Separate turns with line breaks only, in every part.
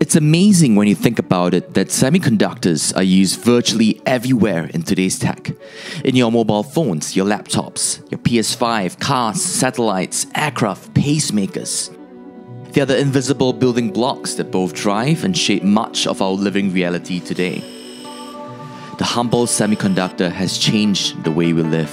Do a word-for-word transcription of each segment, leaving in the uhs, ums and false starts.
It's amazing when you think about it that semiconductors are used virtually everywhere in today's tech. In your mobile phones, your laptops, your P S five, cars, satellites, aircraft, pacemakers. They are the invisible building blocks that both drive and shape much of our living reality today. The humble semiconductor has changed the way we live.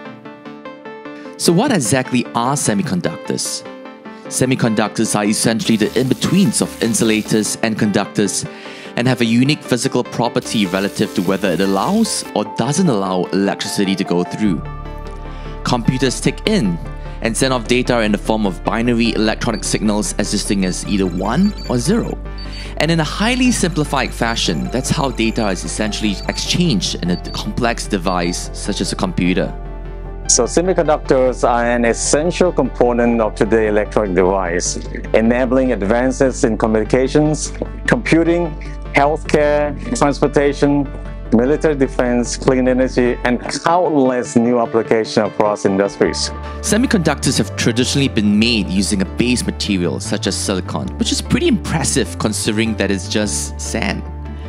So what exactly are semiconductors? Semiconductors are essentially the in-betweens of insulators and conductors and have a unique physical property relative to whether it allows or doesn't allow electricity to go through. Computers take in and send off data in the form of binary electronic signals existing as either one or zero. And in a highly simplified fashion, that's how data is essentially exchanged in a complex device such as a computer.
So semiconductors are an essential component of today's electronic device, enabling advances in communications, computing, healthcare, transportation, military defense, clean energy, and countless new applications across industries.
Semiconductors have traditionally been made using a base material such as silicon, which is pretty impressive considering that it's just sand.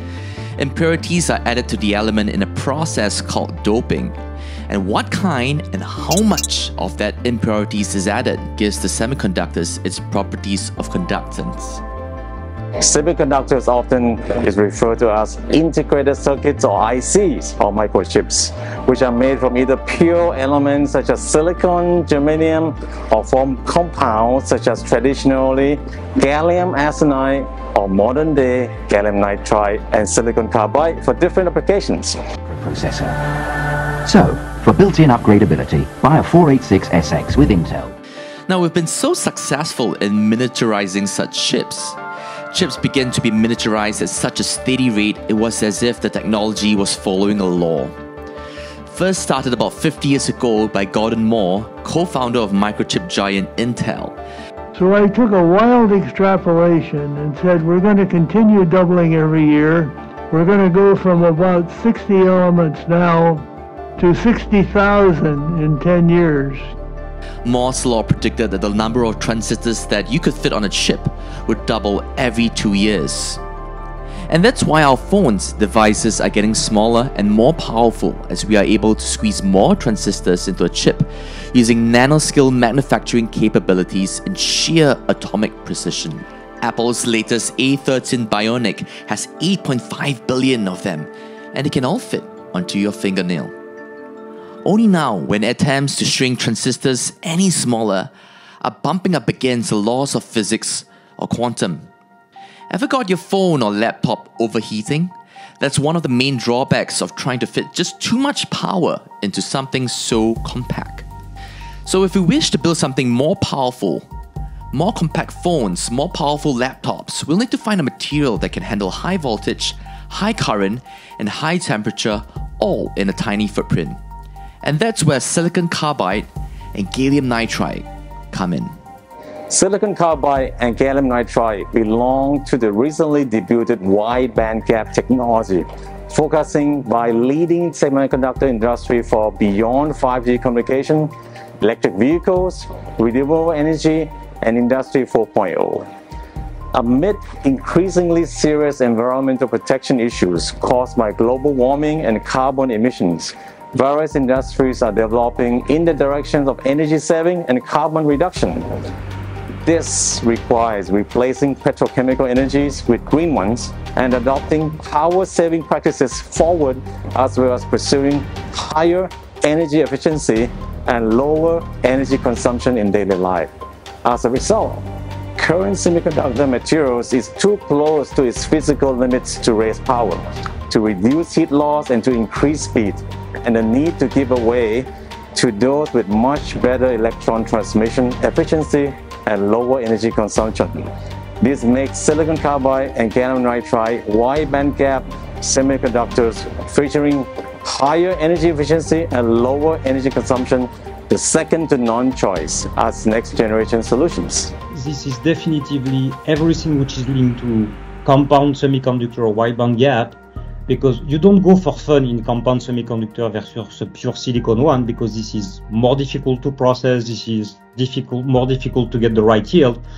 Impurities are added to the element in a process called doping. And what kind and how much of that impurities is added gives the semiconductors its properties of conductance.
Semiconductors often is referred to as integrated circuits or I Cs or microchips, which are made from either pure elements such as silicon, germanium, or from compounds such as traditionally gallium arsenide or modern-day gallium nitride and silicon carbide for different applications.
Processor. So, for built-in upgradability, buy a four eighty-six S X with Intel.
Now, we've been so successful in miniaturizing such chips. Chips began to be miniaturized at such a steady rate, it was as if the technology was following a law. First started about fifty years ago by Gordon Moore, co-founder of microchip giant Intel.
So I took a wild extrapolation and said we're going to continue doubling every year. We're going to go from about sixty elements now to sixty thousand in ten years.
Moore's law predicted that the number of transistors that you could fit on a chip would double every two years. And that's why our phones, devices are getting smaller and more powerful as we are able to squeeze more transistors into a chip using nanoscale manufacturing capabilities and sheer atomic precision. Apple's latest A thirteen Bionic has eight point five billion of them, and they can all fit onto your fingernail. Only now, when attempts to shrink transistors any smaller are bumping up against the laws of physics or quantum. Ever got your phone or laptop overheating? That's one of the main drawbacks of trying to fit just too much power into something so compact. So if we wish to build something more powerful, more compact phones, more powerful laptops, we'll need to find a material that can handle high voltage, high current, and high temperature all in a tiny footprint. And that's where silicon carbide and gallium nitride come in.
Silicon carbide and gallium nitride belong to the recently debuted wide bandgap technology, focusing by leading semiconductor industry for beyond five G communication, electric vehicles, renewable energy, and Industry four point oh. Amid increasingly serious environmental protection issues caused by global warming and carbon emissions, various industries are developing in the direction of energy saving and carbon reduction. This requires replacing petrochemical energies with green ones and adopting power-saving practices forward, as well as pursuing higher energy efficiency and lower energy consumption in daily life. As a result, current semiconductor materials is too close to its physical limits to raise power, to reduce heat loss and to increase speed, and the need to give away to those with much better electron transmission efficiency and lower energy consumption. This makes silicon carbide and gallium nitride wide bandgap semiconductors featuring higher energy efficiency and lower energy consumpand the second to none choice as next generation solutions.
This is definitively everything which is linked to compound semiconductor or wide bandgap, because you don't go for fun in compound semiconductor versus a pure silicon one, because this is more difficult to process, this is difficult, more difficult to get the right yield.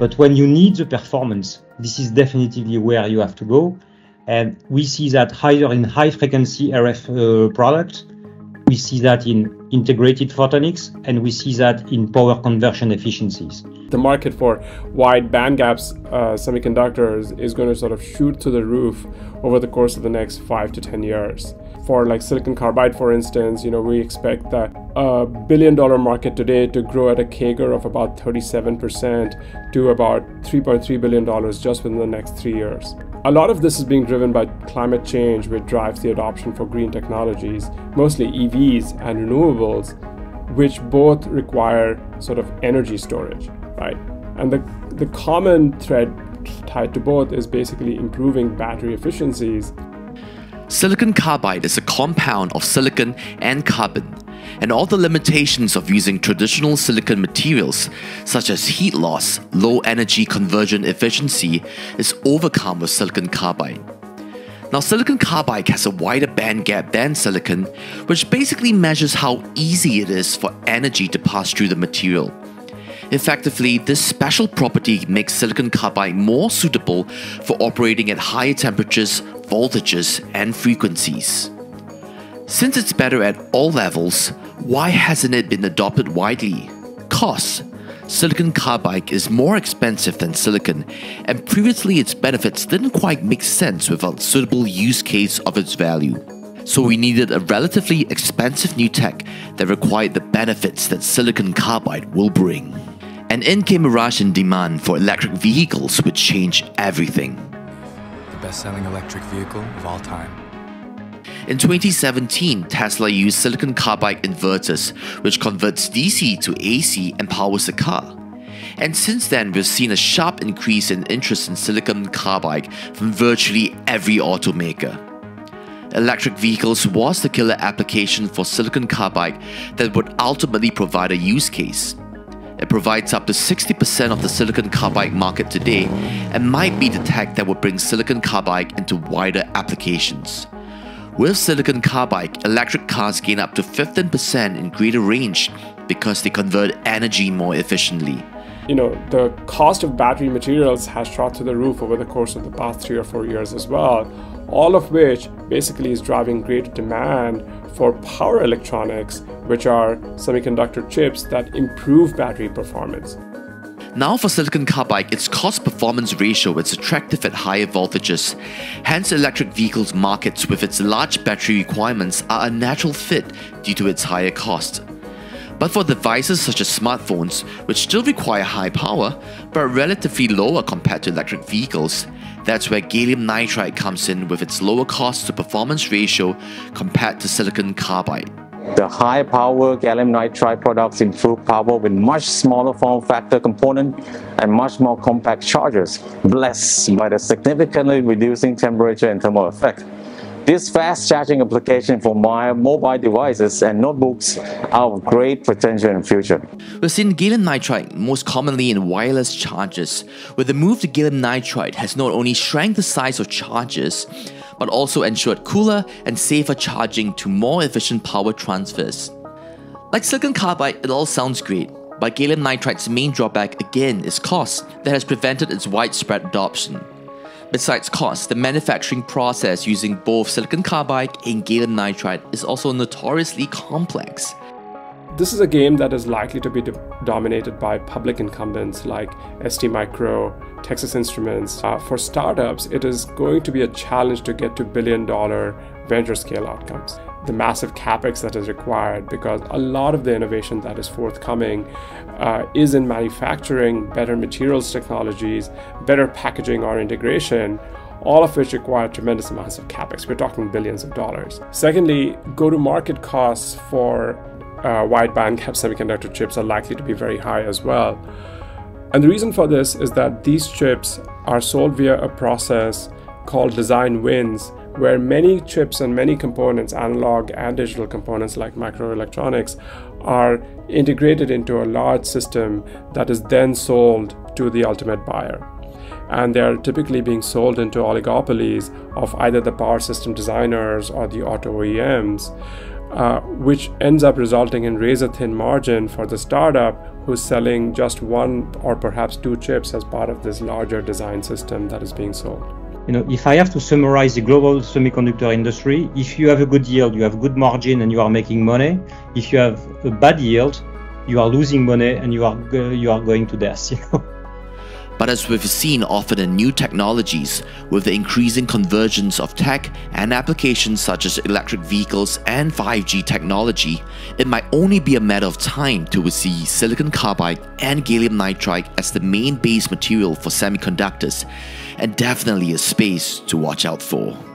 But when you need the performance, this is definitively where you have to go. And we see that either in high frequency R F uh, products, we see that in integrated photonics, and we see that in power conversion efficiencies.
The market for wide bandgaps uh, semiconductors is going to sort of shoot to the roof over the course of the next five to ten years. For like silicon carbide, for instance, you know, we expect that a billion dollar market today to grow at a C A G R of about thirty-seven percent to about three point three billion dollars just within the next three years. A lot of this is being driven by climate change, which drives the adoption for green technologies, mostly E Vs and renewables, which both require sort of energy storage, right? And the, the common thread tied to both is basically improving battery efficiencies.
Silicon carbide is a compound of silicon and carbon, and all the limitations of using traditional silicon materials, such as heat loss, low energy conversion efficiency, is overcome with silicon carbide. Now, silicon carbide has a wider band gap than silicon, which basically measures how easy it is for energy to pass through the material. Effectively, this special property makes silicon carbide more suitable for operating at higher temperatures, voltages, and frequencies. Since it's better at all levels, why hasn't it been adopted widely? Cost. Silicon carbide is more expensive than silicon, and previously its benefits didn't quite make sense without a suitable use case of its value. So we needed a relatively expensive new tech that required the benefits that silicon carbide will bring. And in came a rush in demand for electric vehicles, which changed everything.
The best-selling electric vehicle of all time.
In twenty seventeen, Tesla used silicon carbide inverters, which converts D C to A C and powers the car. And since then, we've seen a sharp increase in interest in silicon carbide from virtually every automaker. Electric vehicles was the killer application for silicon carbide that would ultimately provide a use case. It provides up to sixty percent of the silicon carbide market today and might be the tech that would bring silicon carbide into wider applications. With silicon carbide, electric cars gain up to fifteen percent in greater range because they convert energy more efficiently.
You know, the cost of battery materials has shot through the roof over the course of the past three or four years as well, all of which basically is driving greater demand for power electronics, which are semiconductor chips that improve battery performance.
Now for silicon carbide, its cost-performance ratio is attractive at higher voltages. Hence, electric vehicles markets with its large battery requirements are a natural fit due to its higher cost. But for devices such as smartphones, which still require high power, but are relatively lower compared to electric vehicles, that's where gallium nitride comes in with its lower cost to performance ratio compared to silicon carbide.
The high power gallium nitride products improve power with much smaller form factor component and much more compact chargers, blessed by the significantly reducing temperature and thermal effect. This fast charging application for mobile devices and notebooks are of great potential in the future.
We've seen gallium nitride most commonly in wireless chargers, where the move to gallium nitride has not only shrank the size of chargers, but also ensured cooler and safer charging to more efficient power transfers. Like silicon carbide, it all sounds great, but gallium nitride's main drawback again is cost that has prevented its widespread adoption. Besides cost, the manufacturing process using both silicon carbide and gallium nitride is also notoriously complex.
This is a game that is likely to be dominated by public incumbents like S T Micro, Texas Instruments. Uh, for startups, it is going to be a challenge to get to billion dollar venture scale outcomes. The massive capex that is required, because a lot of the innovation that is forthcoming uh, is in manufacturing, better materials technologies, better packaging or integration, all of which require tremendous amounts of capex. We're talking billions of dollars. Secondly, go-to-market costs for uh, wide bandgap semiconductor chips are likely to be very high as well. And the reason for this is that these chips are sold via a process called design wins, where many chips and many components, analog and digital components like microelectronics, are integrated into a large system that is then sold to the ultimate buyer. And they are typically being sold into oligopolies of either the power system designers or the auto O E Ms. uh, which ends up resulting in razor-thin margin for the startup who's selling just one or perhaps two chips as part of this larger design system that is being sold.
You know, if I have to summarize the global semiconductor industry, if you have a good yield, you have good margin and you are making money. If you have a bad yield, you are losing money and you are you are going to death. You know?
But as we've seen often in new technologies, with the increasing convergence of tech and applications such as electric vehicles and five G technology, it might only be a matter of time till we see silicon carbide and gallium nitride as the main base material for semiconductors, and definitely a space to watch out for.